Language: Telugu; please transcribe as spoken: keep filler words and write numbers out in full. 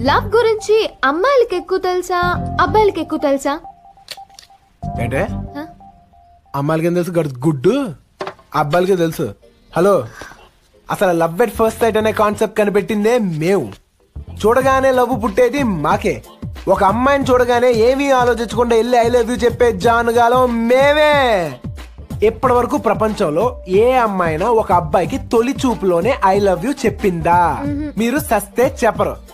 లవ్ గురించి అమ్మాయిలకి ఎక్కువ తెలుసా అబ్బాయిలకి ఎక్కువ తెలుసా? ఏంటే అమ్మాయిలకి ఏం తెలుసు గుడ్డు, అబ్బాయిలకి తెలుసు. హలో, అసలు లవ్ ఎట్ ఫస్ట్ సైట్ అనే కాన్సెప్ట్ కనిపెట్టిందే మేము. చూడగానే లవ్ పుట్టేది మాకే. ఒక అమ్మాయిని చూడగానే ఏమీ ఆలోచించకుండా వెళ్ళి ఐ లవ్ యూ చెప్పే జానుగాలం మేమే. ఇప్పటి వరకు ప్రపంచంలో ఏ అమ్మాయినా ఒక అబ్బాయికి తొలి చూపులోనే ఐ లవ్ యూ చెప్పిందా? మీరు సస్తే చెప్పరు.